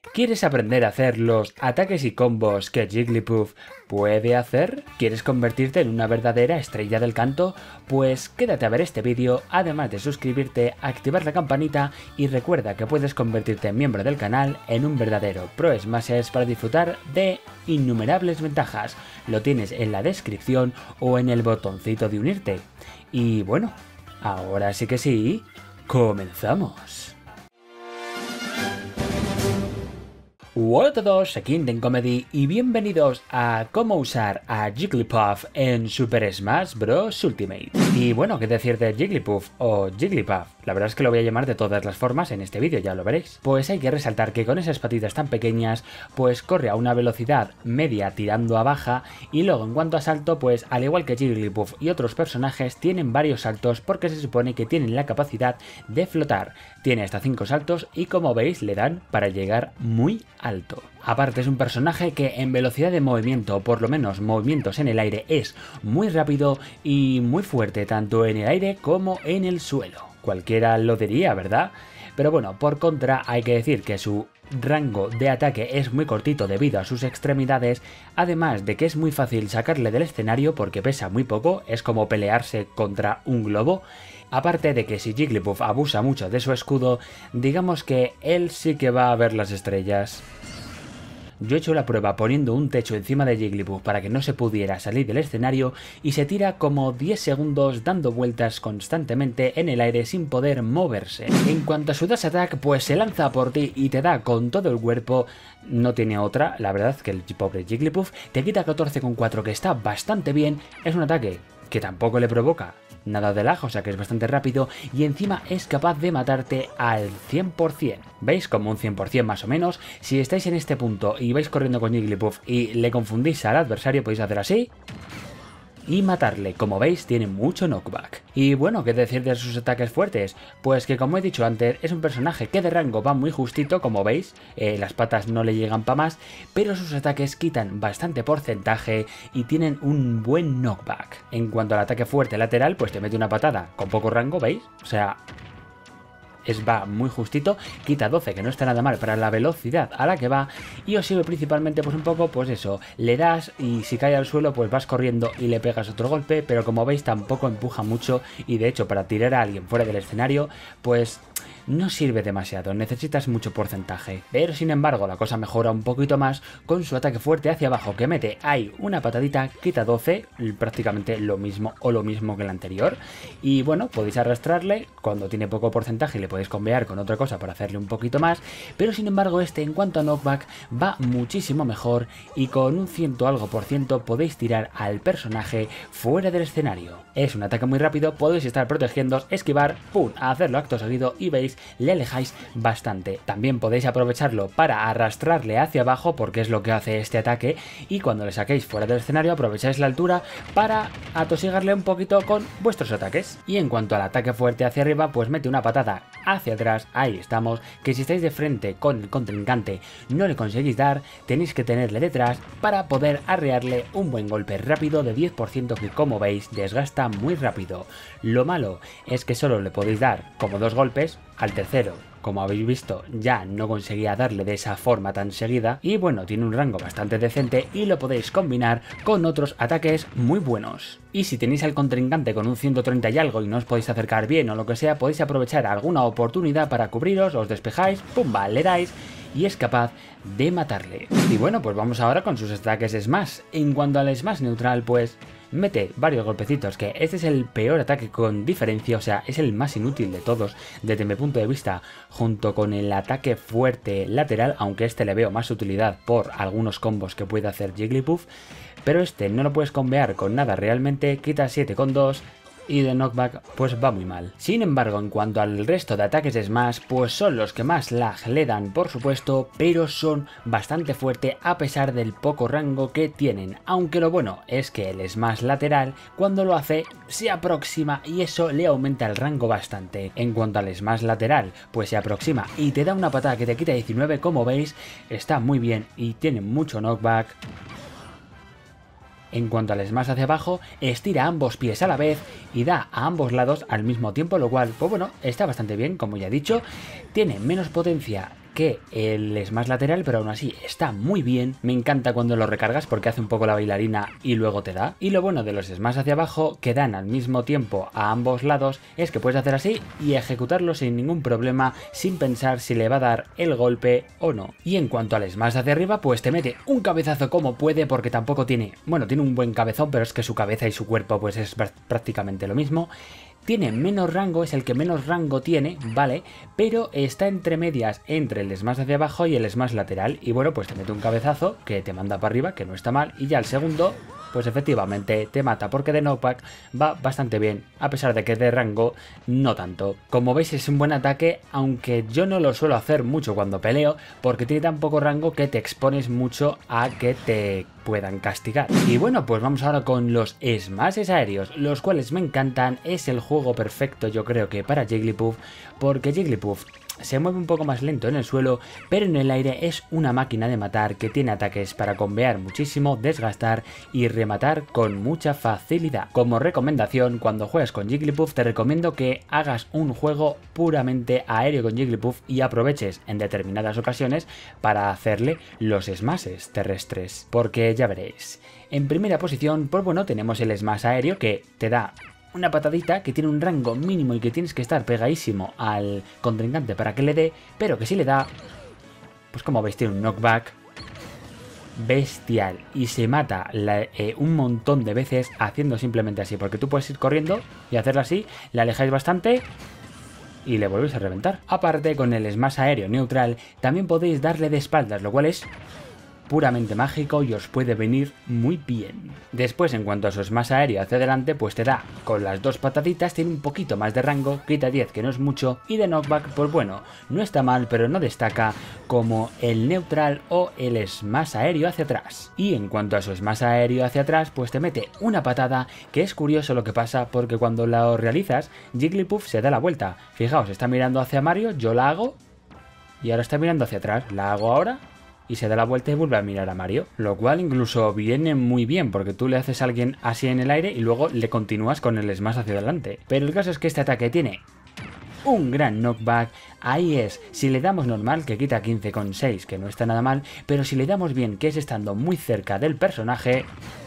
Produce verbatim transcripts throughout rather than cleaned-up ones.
¿Quieres aprender a hacer los ataques y combos que Jigglypuff puede hacer? ¿Quieres convertirte en una verdadera estrella del canto? Pues quédate a ver este vídeo, además de suscribirte, activar la campanita y recuerda que puedes convertirte en miembro del canal en un verdadero Pro Smashers para disfrutar de innumerables ventajas. Lo tienes en la descripción o en el botoncito de unirte. Y bueno, ahora sí que sí, comenzamos. Hola a todos, aquí Indecomedy y bienvenidos a cómo usar a Jigglypuff en Super Smash Bros. Ultimate. Y bueno, qué decir de Jigglypuff o Jigglypuff, la verdad es que lo voy a llamar de todas las formas en este vídeo, ya lo veréis. Pues hay que resaltar que con esas patitas tan pequeñas, pues corre a una velocidad media tirando a baja y luego en cuanto a salto, pues al igual que Jigglypuff y otros personajes tienen varios saltos porque se supone que tienen la capacidad de flotar. Tiene hasta cinco saltos y como veis le dan para llegar muy alto. Aparte es un personaje que en velocidad de movimiento, o por lo menos movimientos en el aire, es muy rápido y muy fuerte tanto en el aire como en el suelo. Cualquiera lo diría, ¿verdad? Pero bueno, por contra hay que decir que su rango de ataque es muy cortito debido a sus extremidades, además de que es muy fácil sacarle del escenario porque pesa muy poco, es como pelearse contra un globo. Aparte de que si Jigglypuff abusa mucho de su escudo, digamos que él sí que va a ver las estrellas. Yo he hecho la prueba poniendo un techo encima de Jigglypuff para que no se pudiera salir del escenario y se tira como diez segundos dando vueltas constantemente en el aire sin poder moverse. En cuanto a su dash attack, pues se lanza por ti y te da con todo el cuerpo, no tiene otra, la verdad que el pobre Jigglypuff te quita catorce coma cuatro que está bastante bien, es un ataque que tampoco le provoca nada de lag, o sea que es bastante rápido y encima es capaz de matarte al cien por cien. ¿Veis? Como un cien por cien más o menos. Si estáis en este punto y vais corriendo con Jigglypuff y le confundís al adversario, podéis hacer así y matarle. Como veis, tiene mucho knockback. Y bueno, ¿qué decir de sus ataques fuertes? Pues que como he dicho antes, es un personaje que de rango va muy justito, como veis, eh, las patas no le llegan para más, pero sus ataques quitan bastante porcentaje y tienen un buen knockback. En cuanto al ataque fuerte lateral, pues te mete una patada con poco rango, ¿veis? O sea, es va muy justito, quita doce que no está nada mal para la velocidad a la que va y os sirve principalmente pues un poco pues eso, le das y si cae al suelo pues vas corriendo y le pegas otro golpe, pero como veis tampoco empuja mucho y de hecho para tirar a alguien fuera del escenario pues no sirve demasiado, necesitas mucho porcentaje. Pero sin embargo la cosa mejora un poquito más con su ataque fuerte hacia abajo que mete ahí una patadita, quita doce, prácticamente lo mismo o lo mismo que el anterior. Y bueno, podéis arrastrarle cuando tiene poco porcentaje y le podéis combear con otra cosa para hacerle un poquito más. Pero sin embargo este en cuanto a knockback va muchísimo mejor y con un ciento algo por ciento podéis tirar al personaje fuera del escenario. Es un ataque muy rápido, podéis estar protegiéndoos, esquivar, pum, a hacerlo acto seguido y veis le alejáis bastante. También podéis aprovecharlo para arrastrarle hacia abajo porque es lo que hace este ataque y cuando le saquéis fuera del escenario aprovecháis la altura para atosigarle un poquito con vuestros ataques. Y en cuanto al ataque fuerte hacia arriba, pues mete una patada hacia atrás, ahí estamos, que si estáis de frente con el contrincante no le conseguís dar, tenéis que tenerle detrás para poder arrearle un buen golpe rápido de diez por ciento que como veis desgasta muy rápido. Lo malo es que solo le podéis dar como dos golpes, al tercero, como habéis visto, ya no conseguía darle de esa forma tan seguida y bueno, tiene un rango bastante decente y lo podéis combinar con otros ataques muy buenos. Y si tenéis al contrincante con un ciento treinta y algo y no os podéis acercar bien o lo que sea, podéis aprovechar alguna oportunidad para cubriros, os despejáis, pumba, le dais y es capaz de matarle. Y bueno, pues vamos ahora con sus ataques Smash. En cuanto al Smash neutral, pues mete varios golpecitos, que este es el peor ataque con diferencia, o sea, es el más inútil de todos desde mi punto de vista, junto con el ataque fuerte lateral, aunque este le veo más utilidad por algunos combos que puede hacer Jigglypuff, pero este no lo puedes combear con nada realmente, quita siete coma dos y de knockback pues va muy mal. Sin embargo, en cuanto al resto de ataques de Smash, pues son los que más lag le dan por supuesto, pero son bastante fuertes a pesar del poco rango que tienen, aunque lo bueno es que el Smash lateral cuando lo hace se aproxima y eso le aumenta el rango bastante. En cuanto al Smash lateral, pues se aproxima y te da una patada que te quita diecinueve, como veis, está muy bien y tiene mucho knockback. En cuanto al smash hacia abajo, estira ambos pies a la vez y da a ambos lados al mismo tiempo, lo cual, pues bueno, está bastante bien, como ya he dicho. Tiene menos potencia que el smash lateral, pero aún así está muy bien. Me encanta cuando lo recargas porque hace un poco la bailarina y luego te da. Y lo bueno de los smash hacia abajo, que dan al mismo tiempo a ambos lados, es que puedes hacer así y ejecutarlo sin ningún problema, sin pensar si le va a dar el golpe o no. Y en cuanto al smash hacia arriba, pues te mete un cabezazo como puede, porque tampoco tiene, bueno, tiene un buen cabezón, pero es que su cabeza y su cuerpo pues es prácticamente lo mismo. Tiene menos rango, es el que menos rango tiene, ¿vale? Pero está entre medias entre el smash hacia abajo y el smash lateral. Y bueno, pues te mete un cabezazo que te manda para arriba, que no está mal. Y ya el segundo, pues efectivamente te mata, porque de knockback va bastante bien, a pesar de que de rango no tanto. Como veis es un buen ataque, aunque yo no lo suelo hacer mucho cuando peleo, porque tiene tan poco rango que te expones mucho a que te puedan castigar. Y bueno, pues vamos ahora con los smashes aéreos, los cuales me encantan. Es el juego perfecto, yo creo que para Jigglypuff, porque Jigglypuff se mueve un poco más lento en el suelo, pero en el aire es una máquina de matar que tiene ataques para combear muchísimo, desgastar y rematar con mucha facilidad. Como recomendación, cuando juegas con Jigglypuff te recomiendo que hagas un juego puramente aéreo con Jigglypuff y aproveches en determinadas ocasiones para hacerle los smashes terrestres, porque ya veréis. En primera posición, pues bueno, tenemos el smash aéreo que te da una patadita que tiene un rango mínimo y que tienes que estar pegadísimo al contrincante para que le dé, pero que si le da, pues como veis tiene un knockback bestial y se mata la, eh, un montón de veces haciendo simplemente así, porque tú puedes ir corriendo y hacerlo así, le alejáis bastante y le volvéis a reventar. Aparte, con el smash aéreo neutral también podéis darle de espaldas, lo cual es puramente mágico y os puede venir muy bien. Después, en cuanto a su smash aéreo hacia adelante, pues te da con las dos pataditas, tiene un poquito más de rango, quita diez que no es mucho, y de knockback pues bueno, no está mal pero no destaca como el neutral o el smash aéreo hacia atrás. Y en cuanto a su smash aéreo hacia atrás, pues te mete una patada, que es curioso lo que pasa porque cuando la realizas, Jigglypuff se da la vuelta. Fijaos, está mirando hacia Mario, yo la hago y ahora está mirando hacia atrás, la hago ahora y se da la vuelta y vuelve a mirar a Mario, lo cual incluso viene muy bien porque tú le haces a alguien así en el aire y luego le continúas con el smash hacia adelante. Pero el caso es que este ataque tiene un gran knockback, ahí es, si le damos normal que quita quince coma seis, que no está nada mal, pero si le damos bien, que es estando muy cerca del personaje,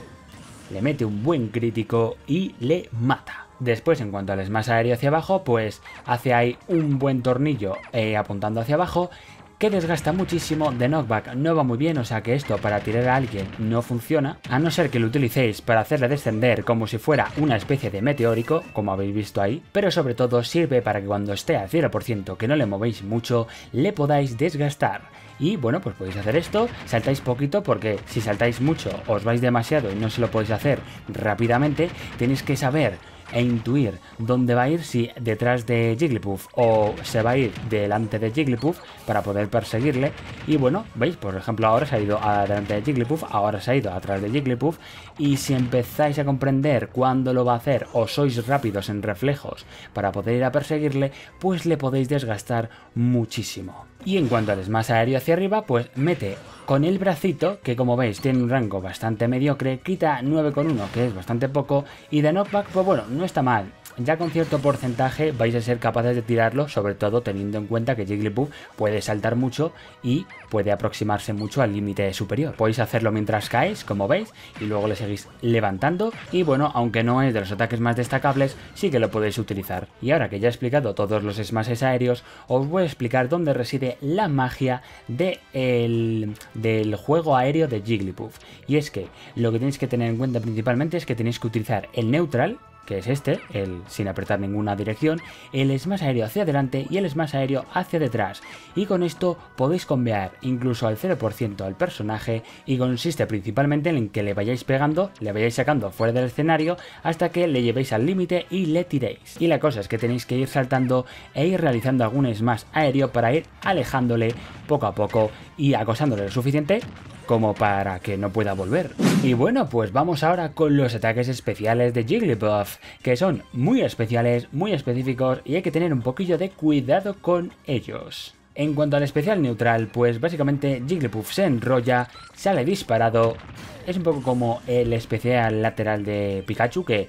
le mete un buen crítico y le mata. Después, en cuanto al smash aéreo hacia abajo, pues hace ahí un buen tornillo eh, apuntando hacia abajo, que desgasta muchísimo, de knockback no va muy bien, o sea que esto para tirar a alguien no funciona, a no ser que lo utilicéis para hacerle descender como si fuera una especie de meteórico, como habéis visto ahí, pero sobre todo sirve para que cuando esté al cero por ciento, que no le movéis mucho, le podáis desgastar. Y bueno, pues podéis hacer esto, saltáis poquito porque si saltáis mucho os vais demasiado y no se lo podéis hacer rápidamente, tenéis que saber e intuir dónde va a ir, si detrás de Jigglypuff o se va a ir delante de Jigglypuff para poder perseguirle. Y bueno, veis, por ejemplo ahora se ha ido delante de Jigglypuff, ahora se ha ido atrás de Jigglypuff, y si empezáis a comprender cuándo lo va a hacer o sois rápidos en reflejos para poder ir a perseguirle, pues le podéis desgastar muchísimo. Y en cuanto al smash aéreo hacia arriba, pues mete con el bracito, que como veis tiene un rango bastante mediocre, quita nueve coma uno, que es bastante poco, y de knockback pues bueno, no está mal. Ya con cierto porcentaje vais a ser capaces de tirarlo, sobre todo teniendo en cuenta que Jigglypuff puede saltar mucho y puede aproximarse mucho al límite superior. Podéis hacerlo mientras caéis, como veis, y luego le seguís levantando, y bueno, aunque no es de los ataques más destacables, sí que lo podéis utilizar. Y ahora que ya he explicado todos los smashes aéreos, os voy a explicar dónde reside la magia de el, del juego aéreo de Jigglypuff. Y es que lo que tenéis que tener en cuenta principalmente es que tenéis que utilizar el neutral, que es este, el sin apretar ninguna dirección, el smash aéreo hacia adelante y el smash aéreo hacia detrás, y con esto podéis combear incluso al cero por ciento al personaje, y consiste principalmente en que le vayáis pegando, le vayáis sacando fuera del escenario hasta que le llevéis al límite y le tiréis. Y la cosa es que tenéis que ir saltando e ir realizando algún smash aéreo para ir alejándole poco a poco y acosándole lo suficiente como para que no pueda volver. Y bueno, pues vamos ahora con los ataques especiales de Jigglypuff, que son muy especiales, muy específicos, y hay que tener un poquillo de cuidado con ellos. En cuanto al especial neutral, pues básicamente Jigglypuff se enrolla, sale disparado, es un poco como el especial lateral de Pikachu, que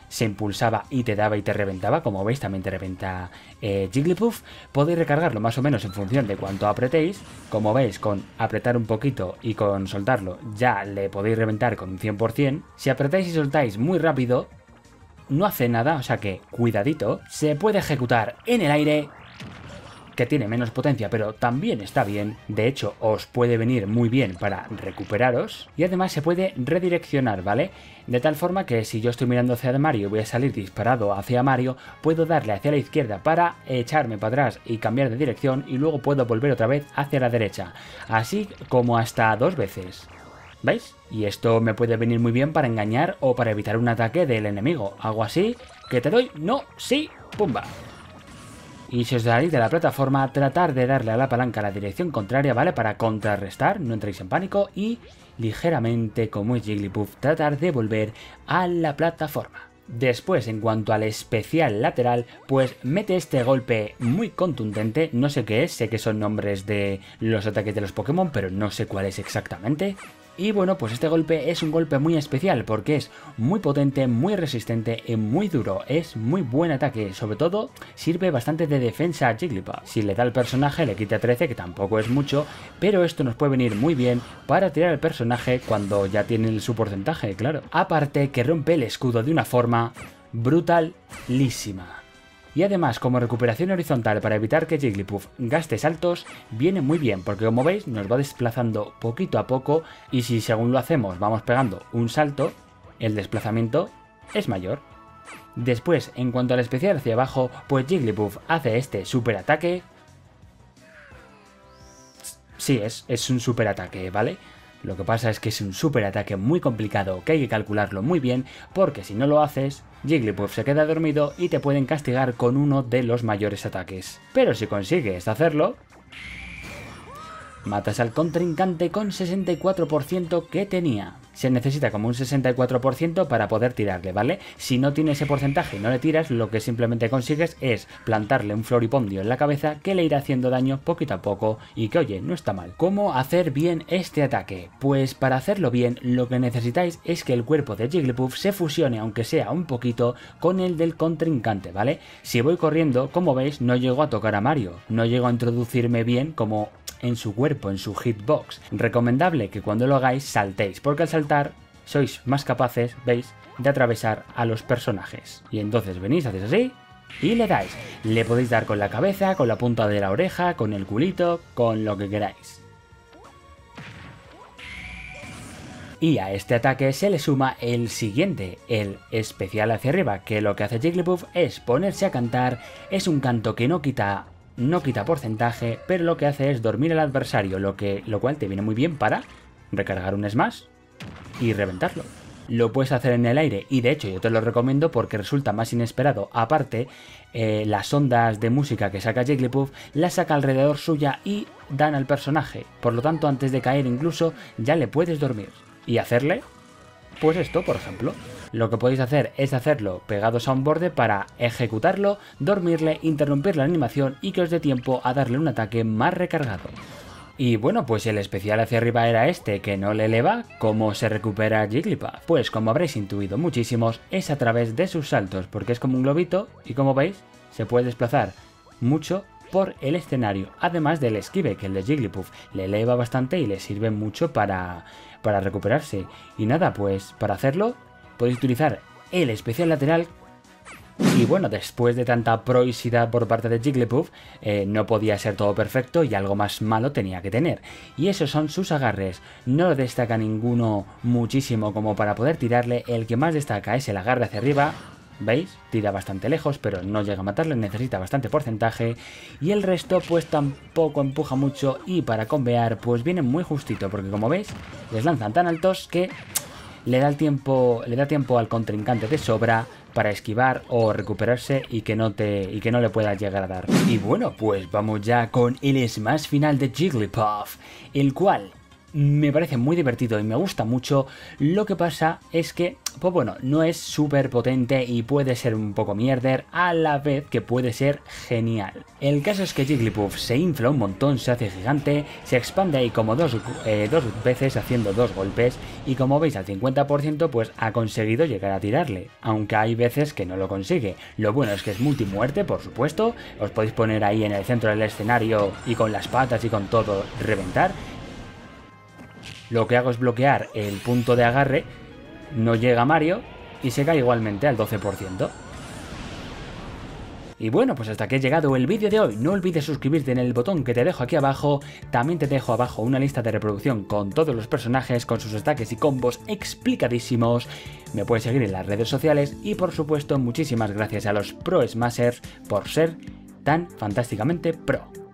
se impulsaba y te daba y te reventaba, como veis también te reventa eh, Jigglypuff. Podéis recargarlo más o menos en función de cuánto apretéis, como veis con apretar un poquito y con soltarlo ya le podéis reventar con un cien por cien. Si apretáis y soltáis muy rápido no hace nada, o sea que cuidadito. Se puede ejecutar en el aire, que tiene menos potencia pero también está bien, de hecho os puede venir muy bien para recuperaros y además se puede redireccionar, ¿vale? De tal forma que si yo estoy mirando hacia Mario y voy a salir disparado hacia Mario, puedo darle hacia la izquierda para echarme para atrás y cambiar de dirección y luego puedo volver otra vez hacia la derecha, así como hasta dos veces. ¿Veis? Y esto me puede venir muy bien para engañar o para evitar un ataque del enemigo. Hago así, que te doy, no, sí, pumba. Y si os salís de la plataforma, tratar de darle a la palanca a la dirección contraria, ¿vale? Para contrarrestar, no entréis en pánico y ligeramente, como es Jigglypuff, tratar de volver a la plataforma. Después, en cuanto al especial lateral, pues mete este golpe muy contundente, no sé qué es, sé que son nombres de los ataques de los Pokémon, pero no sé cuál es exactamente. Y bueno, pues este golpe es un golpe muy especial porque es muy potente, muy resistente y muy duro. Es muy buen ataque, sobre todo sirve bastante de defensa a Jigglypuff. Si le da al personaje le quita trece, que tampoco es mucho, pero esto nos puede venir muy bien para tirar al personaje cuando ya tiene su porcentaje, claro. Aparte que rompe el escudo de una forma brutalísima. Y además, como recuperación horizontal para evitar que Jigglypuff gaste saltos, viene muy bien porque como veis nos va desplazando poquito a poco y si según lo hacemos vamos pegando un salto, el desplazamiento es mayor. Después, en cuanto al especial hacia abajo, pues Jigglypuff hace este super ataque. Sí, es, es un super ataque, ¿vale? Lo que pasa es que es un super ataque muy complicado que hay que calcularlo muy bien porque si no lo haces, Jigglypuff se queda dormido y te pueden castigar con uno de los mayores ataques. Pero si consigues hacerlo, matas al contrincante con sesenta y cuatro por ciento que tenía. Se necesita como un sesenta y cuatro por ciento para poder tirarle, ¿vale? Si no tiene ese porcentaje y no le tiras, lo que simplemente consigues es plantarle un floripondio en la cabeza que le irá haciendo daño poquito a poco y que, oye, no está mal. ¿Cómo hacer bien este ataque? Pues para hacerlo bien, lo que necesitáis es que el cuerpo de Jigglypuff se fusione, aunque sea un poquito, con el del contrincante, ¿vale? Si voy corriendo, como veis, no llego a tocar a Mario, no llego a introducirme bien como en su cuerpo, en su hitbox. Recomendable que cuando lo hagáis saltéis, porque al saltar sois más capaces, veis, de atravesar a los personajes. Y entonces venís, hacéis así y le dais. Le podéis dar con la cabeza, con la punta de la oreja, con el culito, con lo que queráis. Y a este ataque se le suma el siguiente, el especial hacia arriba, que lo que hace Jigglypuff es ponerse a cantar. Es un canto que no quita No quita porcentaje, pero lo que hace es dormir al adversario, lo, que, lo cual te viene muy bien para recargar un smash y reventarlo. Lo puedes hacer en el aire y de hecho yo te lo recomiendo porque resulta más inesperado. Aparte, eh, las ondas de música que saca Jigglypuff las saca alrededor suya y dan al personaje. Por lo tanto, antes de caer incluso ya le puedes dormir y hacerle, pues esto por ejemplo. Lo que podéis hacer es hacerlo pegados a un borde para ejecutarlo, dormirle, interrumpir la animación y que os dé tiempo a darle un ataque más recargado. Y bueno, pues el especial hacia arriba era este, que no le eleva. ¿Cómo se recupera Jigglypuff? Pues como habréis intuido muchísimos, es a través de sus saltos, porque es como un globito y como veis, se puede desplazar mucho por el escenario, además del esquive, que el de Jigglypuff le eleva bastante y le sirve mucho para, para recuperarse. Y nada, pues para hacerlo podéis utilizar el especial lateral. Y bueno, después de tanta proicidad por parte de Jigglypuff, eh, no podía ser todo perfecto y algo más malo tenía que tener. Y esos son sus agarres. No destaca ninguno muchísimo como para poder tirarle. El que más destaca es el agarre hacia arriba. ¿Veis? Tira bastante lejos, pero no llega a matarle, necesita bastante porcentaje. Y el resto pues tampoco empuja mucho y para combear pues viene muy justito, porque como veis, les lanzan tan altos que le da el tiempo, le da tiempo al contrincante de sobra para esquivar o recuperarse y que no te y que no le pueda llegar a dar. Y bueno, pues vamos ya con el smash final de Jigglypuff, el cual me parece muy divertido y me gusta mucho. Lo que pasa es que, pues bueno, no es súper potente y puede ser un poco mierder a la vez que puede ser genial. El caso es que Jigglypuff se infla un montón, se hace gigante, se expande ahí como dos, eh, dos veces haciendo dos golpes y como veis al cincuenta por ciento pues ha conseguido llegar a tirarle, aunque hay veces que no lo consigue. Lo bueno es que es multimuerte, por supuesto, os podéis poner ahí en el centro del escenario y con las patas y con todo reventar. Lo que hago es bloquear el punto de agarre, no llega Mario y se cae igualmente al doce por ciento. Y bueno, pues hasta aquí ha llegado el vídeo de hoy. No olvides suscribirte en el botón que te dejo aquí abajo. También te dejo abajo una lista de reproducción con todos los personajes, con sus ataques y combos explicadísimos. Me puedes seguir en las redes sociales y por supuesto muchísimas gracias a los Pro Smashers por ser tan fantásticamente pro.